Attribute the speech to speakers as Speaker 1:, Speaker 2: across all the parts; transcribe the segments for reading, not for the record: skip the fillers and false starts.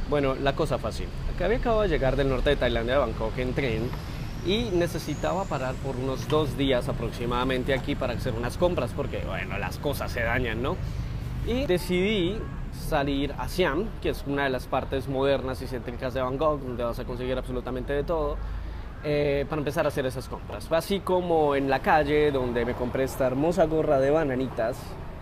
Speaker 1: Bueno, la cosa fue así. Acabo de llegar del norte de Tailandia, de Bangkok, en tren y necesitaba parar por unos 2 días aproximadamente aquí para hacer unas compras porque, bueno, las cosas se dañan, ¿no? Y decidí salir a Siam, que es una de las partes modernas y céntricas de Bangkok, donde vas a conseguir absolutamente de todo, para empezar a hacer esas compras. Fue así como en la calle, donde me compré esta hermosa gorra de bananitas,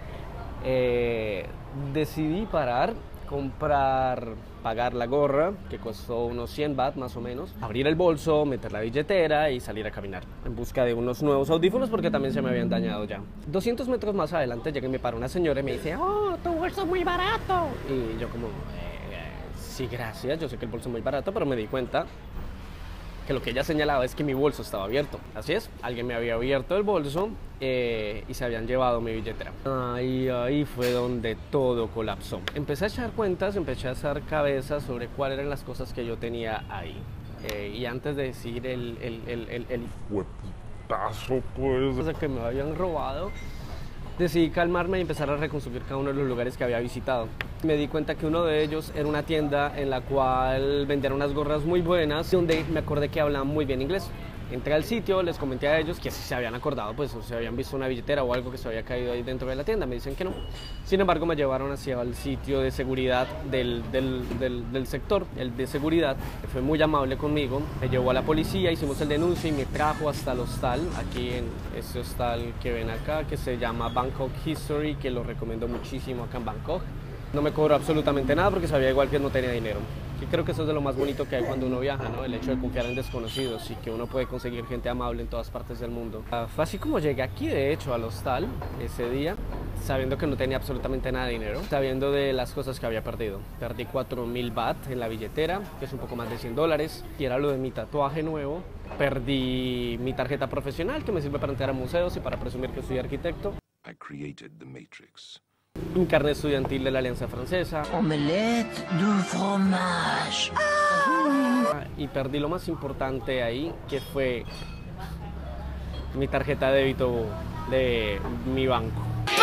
Speaker 1: decidí parar, pagar la gorra, que costó unos 100 baht más o menos, abrir el bolso, meter la billetera y salir a caminar en busca de unos nuevos audífonos porque también se me habían dañado ya. 200 metros más adelante llega y me para una señora y me dice: "Oh, tu bolso es muy barato". Y yo como, sí, gracias, yo sé que el bolso es muy barato, pero me di cuenta que lo que ella señalaba es que mi bolso estaba abierto. Así es, alguien me había abierto el bolso y se habían llevado mi billetera. Ahí fue donde todo colapsó. Empecé a echar cuentas, empecé a hacer cabezas sobre cuáles eran las cosas que yo tenía ahí. Y antes de decir el
Speaker 2: hueputazo, pues,
Speaker 1: que me habían robado, decidí calmarme y empezar a reconstruir cada uno de los lugares que había visitado. Me di cuenta que uno de ellos era una tienda en la cual vendían unas gorras muy buenas, donde me acordé que hablaban muy bien inglés. Entré al sitio, les comenté a ellos que si se habían acordado, pues, o se habían visto una billetera o algo que se había caído ahí dentro de la tienda. Me dicen que no. Sin embargo, me llevaron hacia el sitio de seguridad del sector, el de seguridad. Fue muy amable conmigo, me llevó a la policía, hicimos el denuncio y me trajo hasta el hostal, aquí en este hostal que ven acá, que se llama Bangkok History, que lo recomiendo muchísimo acá en Bangkok. No me cobró absolutamente nada porque sabía igual que no tenía dinero. Y creo que eso es de lo más bonito que hay cuando uno viaja, ¿no? El hecho de confiar en desconocidos y que uno puede conseguir gente amable en todas partes del mundo. Fue así como llegué aquí, de hecho, al hostal ese día, sabiendo que no tenía absolutamente nada de dinero, sabiendo de las cosas que había perdido. Perdí 4.000 baht en la billetera, que es un poco más de $100, y era lo de mi tatuaje nuevo. Perdí mi tarjeta profesional, que me sirve para entrar a museos y para presumir que soy arquitecto.
Speaker 2: I created the Matrix.
Speaker 1: Un carnet estudiantil de la Alianza Francesa.
Speaker 3: Omelette du fromage.
Speaker 1: Y perdí lo más importante ahí, que fue mi tarjeta de débito de mi banco.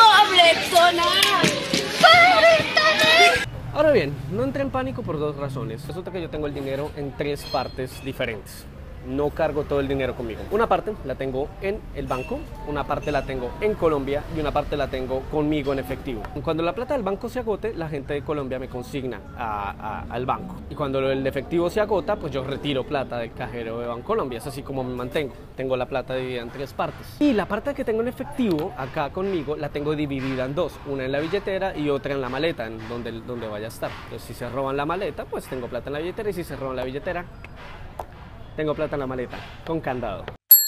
Speaker 1: Ahora bien, no entré en pánico por dos razones. Resulta que yo tengo el dinero en 3 partes diferentes. No cargo todo el dinero conmigo. Una parte la tengo en el banco, una parte la tengo en Colombia y una parte la tengo conmigo en efectivo. Cuando la plata del banco se agote, la gente de Colombia me consigna al banco. Y cuando el efectivo se agota, pues yo retiro plata del cajero de Bancolombia. Es así como me mantengo. Tengo la plata dividida en 3 partes. Y la parte que tengo en efectivo, acá conmigo, la tengo dividida en 2. Una en la billetera y otra en la maleta, en donde vaya a estar. Entonces, si se roban la maleta, pues tengo plata en la billetera. Y si se roban la billetera, tengo plata en la maleta, con candado.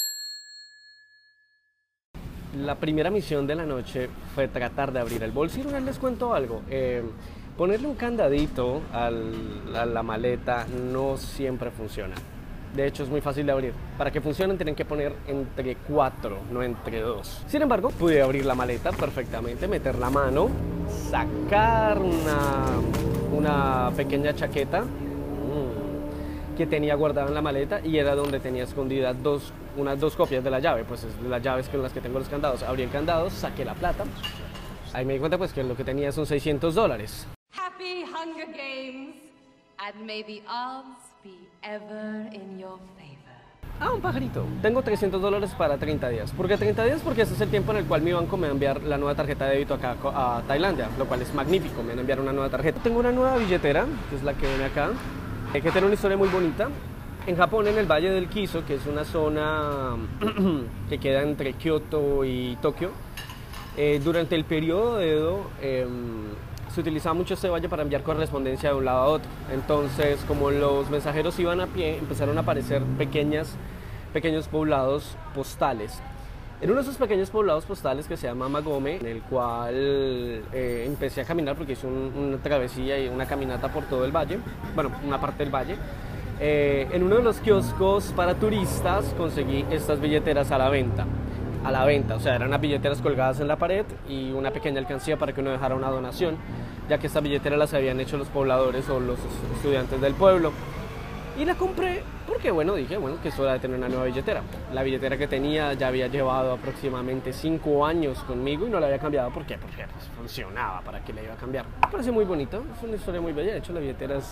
Speaker 1: La primera misión de la noche fue tratar de abrir el bolso. Y una vez les cuento algo. Ponerle un candadito a la maleta no siempre funciona. De hecho, es muy fácil de abrir. Para que funcionen tienen que poner entre 4, no entre 2. Sin embargo, pude abrir la maleta perfectamente, meter la mano, sacar una pequeña chaqueta que tenía guardada en la maleta y era donde tenía escondidas unas 2 copias de la llave, pues es las llaves con las que tengo los candados. Abrí el candado, saqué la plata, ahí me di cuenta pues que lo que tenía son $600.
Speaker 4: Happy Hunger Games, and may the odds be ever in your favor.
Speaker 1: Un pajarito. Tengo $300 para 30 días. ¿Por qué 30 días? Porque ese es el tiempo en el cual mi banco me va a enviar la nueva tarjeta de débito acá a Tailandia, lo cual es magnífico, me van a enviar una nueva tarjeta. Tengo una nueva billetera, que es la que ven acá, que tiene una historia muy bonita. En Japón, en el Valle del Kiso, que es una zona que queda entre Kioto y Tokio, durante el periodo de Edo se utilizaba mucho este valle para enviar correspondencia de un lado a otro. Entonces, como los mensajeros iban a pie, empezaron a aparecer pequeños poblados postales. En uno de esos pequeños poblados postales que se llama Magome, en el cual empecé a caminar porque hice una travesía y una caminata por todo el valle, bueno, una parte del valle. En uno de los kioscos para turistas conseguí estas billeteras a la venta, o sea, eran unas billeteras colgadas en la pared y una pequeña alcancía para que uno dejara una donación, ya que estas billeteras las habían hecho los pobladores o los estudiantes del pueblo. Y la compré porque, bueno, dije, bueno, que es hora de tener una nueva billetera. La billetera que tenía ya había llevado aproximadamente 5 años conmigo y no la había cambiado. ¿Por qué? Porque pues, funcionaba, ¿para qué la iba a cambiar? Me parece muy bonito, es una historia muy bella. De hecho, la billetera es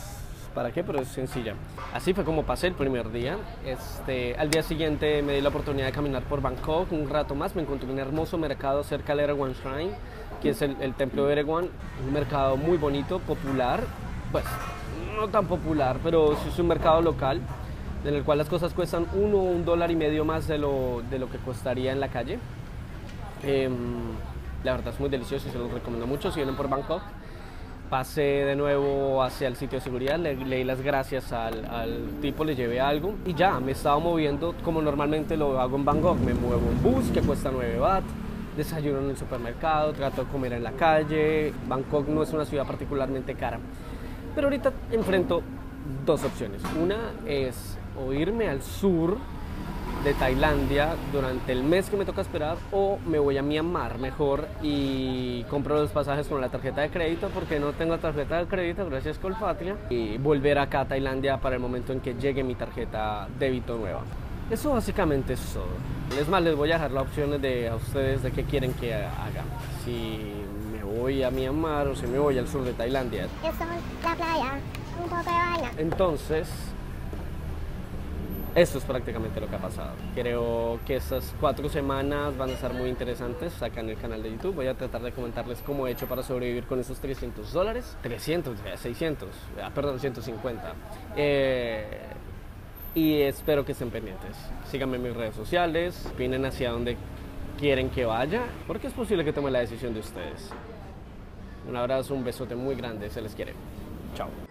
Speaker 1: para qué, pero es sencilla. Así fue como pasé el primer día. Al día siguiente me di la oportunidad de caminar por Bangkok un rato más. Me encontré un hermoso mercado cerca del Erawan Shrine, que es el templo de Erawan. Un mercado muy bonito, popular, pues no tan popular, pero sí es un mercado local, en el cual las cosas cuestan $1 o $1.50 más de lo que costaría en la calle. La verdad es muy delicioso y se los recomiendo mucho si vienen por Bangkok. Pasé de nuevo hacia el sitio de seguridad, le di las gracias al tipo, le llevé algo y ya me estaba moviendo como normalmente lo hago en Bangkok. Me muevo en bus que cuesta 9 baht, desayuno en el supermercado, trato de comer en la calle. Bangkok no es una ciudad particularmente cara, pero ahorita enfrento dos opciones. Una es o irme al sur de Tailandia durante el mes que me toca esperar, o me voy a Myanmar mejor y compro los pasajes con la tarjeta de crédito, porque no tengo tarjeta de crédito gracias a Colpatria, y volver acá a Tailandia para el momento en que llegue mi tarjeta débito nueva. Eso básicamente es todo. Es más, les voy a dejar las opciones a ustedes de qué quieren que haga, si me voy a Myanmar o si me voy al sur de Tailandia. Entonces, esto es prácticamente lo que ha pasado. Creo que estas 4 semanas van a estar muy interesantes acá en el canal de YouTube. Voy a tratar de comentarles cómo he hecho para sobrevivir con esos $300. 600, perdón, 150. Y espero que estén pendientes. Síganme en mis redes sociales, opinen hacia dónde quieren que vaya, porque es posible que tome la decisión de ustedes. Un abrazo, un besote muy grande, se les quiere. Chao.